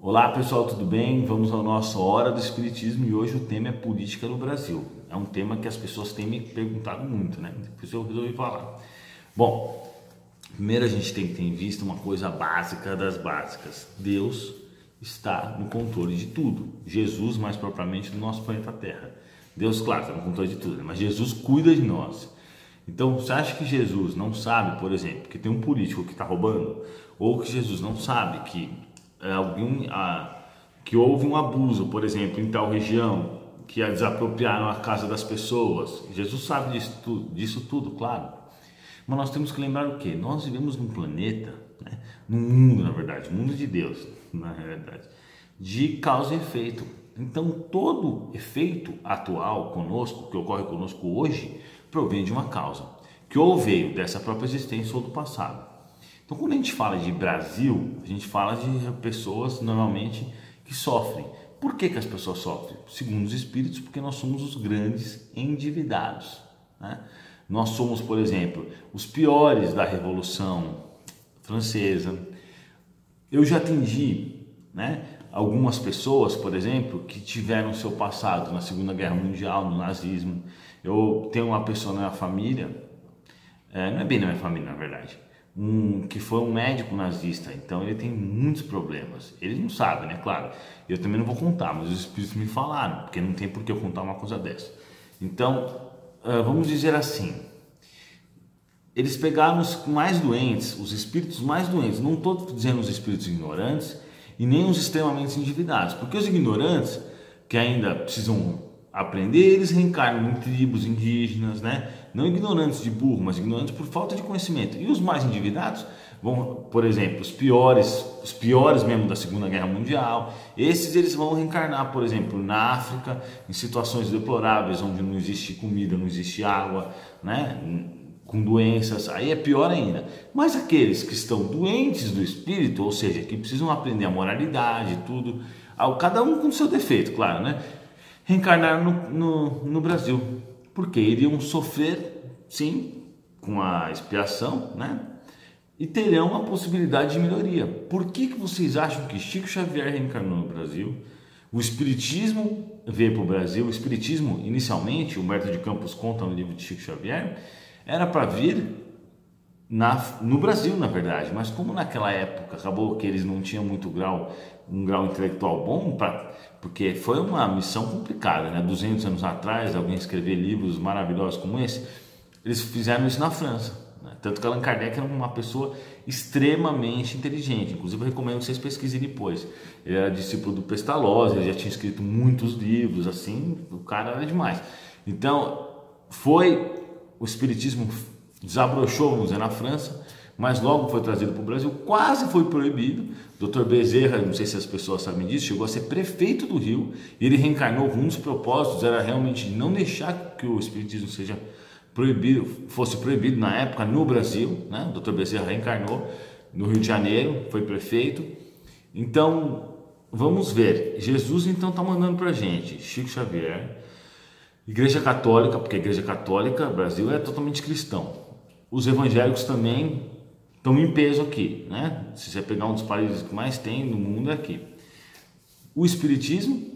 Olá pessoal, tudo bem? Vamos à nossa Hora do Espiritismo e hoje o tema é política no Brasil. É um tema que as pessoas têm me perguntado muito, né? Por isso eu resolvi falar. Bom, primeiro a gente tem que ter em vista uma coisa básica das básicas. Deus está no controle de tudo. Jesus, mais propriamente, do nosso planeta Terra. Deus, claro, está no controle de tudo, né? Mas Jesus cuida de nós. Então, você acha que Jesus não sabe, por exemplo, que tem um político que está roubando? Ou que Jesus não sabe que houve um abuso, por exemplo, em tal região, que desapropriaram a casa das pessoas? Jesus sabe disso tudo, claro. Mas nós temos que lembrar o quê? Nós vivemos num planeta, né? Num mundo, na verdade, mundo de Deus, na realidade, de causa e efeito. Então, todo efeito atual conosco, que ocorre conosco hoje, provém de uma causa, que ou veio dessa própria existência ou do passado. Então, quando a gente fala de Brasil, a gente fala de pessoas, normalmente, que sofrem. Por que as pessoas sofrem? Segundo os espíritos, porque nós somos os grandes endividados, né? Nós somos, por exemplo, os piores da Revolução Francesa. Eu já atendi, né, algumas pessoas, por exemplo, que tiveram seu passado na Segunda Guerra Mundial, no nazismo. Eu tenho uma pessoa na minha família, não é bem na minha família, na verdade, que foi um médico nazista, então ele tem muitos problemas. Ele não sabe, né? Claro, eu também não vou contar, mas os espíritos me falaram, porque não tem por que eu contar uma coisa dessa. Então, vamos dizer assim, eles pegaram os mais doentes, os espíritos mais doentes, não estou dizendo os espíritos ignorantes e nem os extremamente endividados, porque os ignorantes, que ainda precisam aprender, eles reencarnam em tribos indígenas, né? Não ignorantes de burro, mas ignorantes por falta de conhecimento. E os mais endividados vão, por exemplo, os piores mesmo da Segunda Guerra Mundial, eles vão reencarnar, por exemplo, na África, em situações deploráveis, onde não existe comida, não existe água, né? Com doenças, aí é pior ainda. Mas aqueles que estão doentes do espírito, ou seja, que precisam aprender a moralidade, tudo, cada um com seu defeito, claro, né? Reencarnaram no Brasil, porque iriam sofrer, sim, com a expiação, né? E terão a possibilidade de melhoria. Por que vocês acham que Chico Xavier reencarnou no Brasil? O Espiritismo veio para o Brasil. O Espiritismo, inicialmente, Humberto de Campos conta no livro de Chico Xavier, era para vir no Brasil, na verdade, mas como naquela época acabou que eles não tinham um grau intelectual bom, porque foi uma missão complicada, né? 200 anos atrás, alguém escrever livros maravilhosos como esse, eles fizeram isso na França, né? Tanto que Allan Kardec era uma pessoa extremamente inteligente, inclusive eu recomendo que vocês pesquisem depois. Ele era discípulo do Pestalozzi, ele já tinha escrito muitos livros, assim, o cara era demais. Então, o Espiritismo desabrochou, vamos dizer, na França, mas logo foi trazido para o Brasil, quase foi proibido. Dr. Bezerra, não sei se as pessoas sabem disso, chegou a ser prefeito do Rio, e ele reencarnou. Um dos propósitos era realmente não deixar que o Espiritismo fosse proibido na época no Brasil, né? O Dr. Bezerra reencarnou no Rio de Janeiro, foi prefeito. Então, vamos ver, Jesus então está mandando para a gente, Chico Xavier, Igreja Católica, porque a Igreja Católica, Brasil é totalmente cristão. Os evangélicos também estão em peso aqui, né? Se você pegar um dos países que mais tem no mundo é aqui. O Espiritismo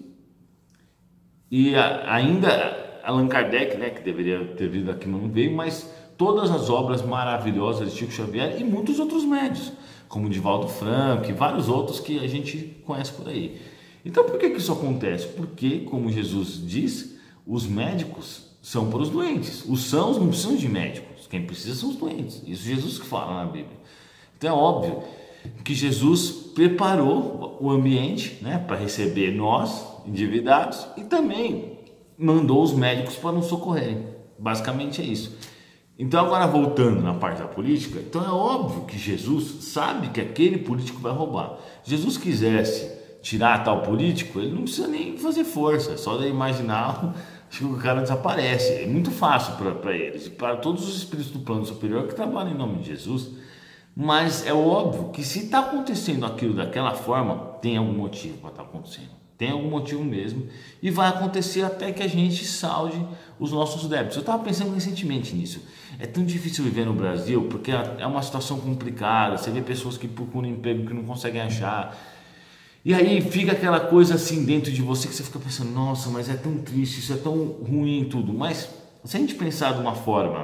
e ainda Allan Kardec, né? Que deveria ter vindo aqui, mas não veio, mas todas as obras maravilhosas de Chico Xavier e muitos outros médios, como Divaldo Franco e vários outros que a gente conhece por aí. Então, por que isso acontece? Porque, como Jesus diz, os médicos são para os doentes. Os sãos não precisam de médicos. Quem precisa são os doentes. Isso Jesus que fala na Bíblia. Então é óbvio que Jesus preparou o ambiente, né, para receber nós, endividados, e também mandou os médicos para nos socorrerem. Basicamente é isso. Então agora voltando na parte da política, então é óbvio que Jesus sabe que aquele político vai roubar. Se Jesus quisesse tirar tal político, ele não precisa nem fazer força, é só de imaginar que o cara desaparece. É muito fácil para eles e para todos os espíritos do plano superior que trabalham em nome de Jesus. Mas é óbvio que se está acontecendo aquilo daquela forma, tem algum motivo para estar acontecendo. Tem algum motivo mesmo, e vai acontecer até que a gente salde os nossos débitos. Eu estava pensando recentemente nisso. É tão difícil viver no Brasil porque é uma situação complicada. Você vê pessoas que procuram emprego que não conseguem achar. E aí fica aquela coisa assim dentro de você que você fica pensando, nossa, mas é tão triste, isso é tão ruim tudo. Mas se a gente pensar de uma forma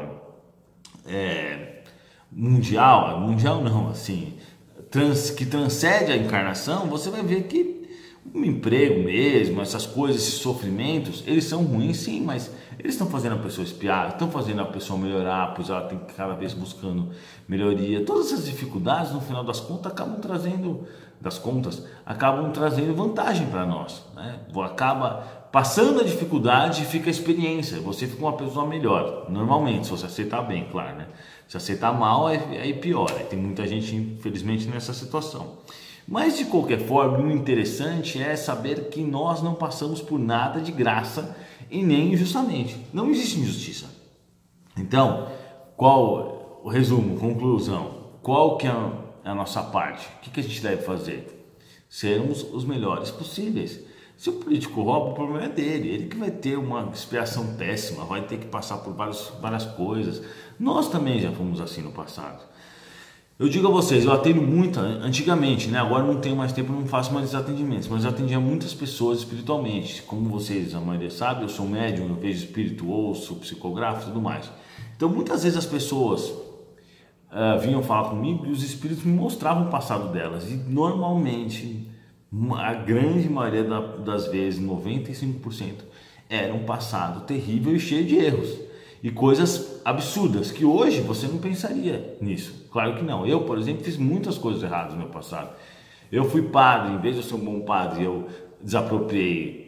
mundial não, assim, que transcende a encarnação, você vai ver que o emprego mesmo, essas coisas, esses sofrimentos, eles são ruins sim, mas eles estão fazendo a pessoa espiar, estão fazendo a pessoa melhorar, pois ela tem que cada vez buscando melhoria. Todas essas dificuldades, no final das contas, acabam trazendo vantagem para nós, né? Acaba passando a dificuldade e fica a experiência, você fica uma pessoa melhor, normalmente, se você aceitar bem, claro, né? Se aceitar mal, aí piora, tem muita gente, infelizmente, nessa situação. Mas, de qualquer forma, o interessante é saber que nós não passamos por nada de graça e nem injustamente. Não existe injustiça. Então, qual o resumo, conclusão? Qual que é a nossa parte? O que a gente deve fazer? Sermos os melhores possíveis. Se o político rouba, o problema é dele. Ele que vai ter uma expiação péssima, vai ter que passar por várias coisas. Nós também já fomos assim no passado. Eu digo a vocês, eu atendo muito, antigamente, né? Agora não tenho mais tempo, não faço mais atendimentos, mas eu atendia muitas pessoas espiritualmente. Como vocês, a maioria sabe, eu sou médium, eu vejo espírito, ouço, psicografo e tudo mais. Então muitas vezes as pessoas vinham falar comigo e os espíritos me mostravam o passado delas. E normalmente, a grande maioria das vezes, 95%, era um passado terrível e cheio de erros. E coisas absurdas, que hoje você não pensaria nisso. Claro que não. Eu, por exemplo, fiz muitas coisas erradas no meu passado. Eu fui padre, em vez de eu ser um bom padre, eu desapropriei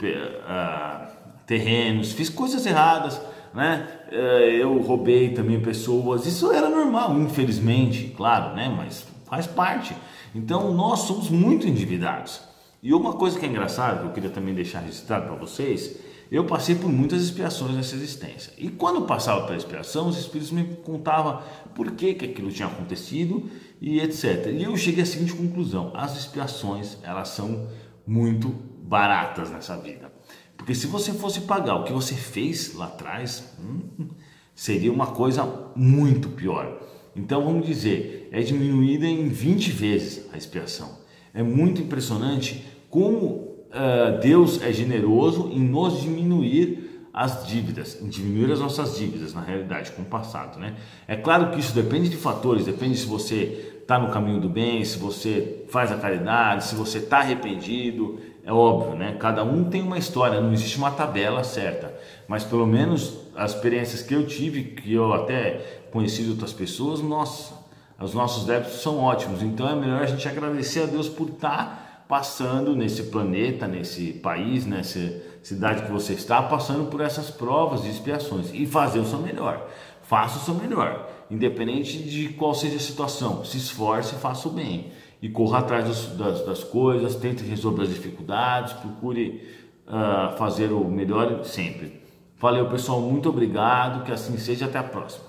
terrenos, fiz coisas erradas, né? Eu roubei também pessoas. Isso era normal, infelizmente, claro, né? Mas faz parte. Então, nós somos muito endividados. E uma coisa que é engraçada, que eu queria também deixar registrado para vocês, eu passei por muitas expiações nessa existência. E quando eu passava pela expiação, os espíritos me contavam por que aquilo tinha acontecido e etc. E eu cheguei à seguinte conclusão: as expiações, elas são muito baratas nessa vida. Porque se você fosse pagar o que você fez lá atrás, seria uma coisa muito pior. Então vamos dizer, é diminuída em 20 vezes a expiação. É muito impressionante como Deus é generoso em nos diminuir as dívidas, em diminuir as nossas dívidas, na realidade, com o passado, né? É claro que isso depende de fatores, depende se você está no caminho do bem, se você faz a caridade, se você está arrependido, é óbvio, né? Cada um tem uma história, não existe uma tabela certa, mas pelo menos as experiências que eu tive, que eu até conheci de outras pessoas, nossa, os nossos débitos são ótimos, então é melhor a gente agradecer a Deus por estar passando nesse planeta, nesse país, nessa cidade que você está, passando por essas provas e expiações e fazer o seu melhor. Faça o seu melhor, independente de qual seja a situação. Se esforce, faça o bem e corra atrás das coisas, tente resolver as dificuldades, procure fazer o melhor sempre. Valeu, pessoal, muito obrigado, que assim seja, até a próxima.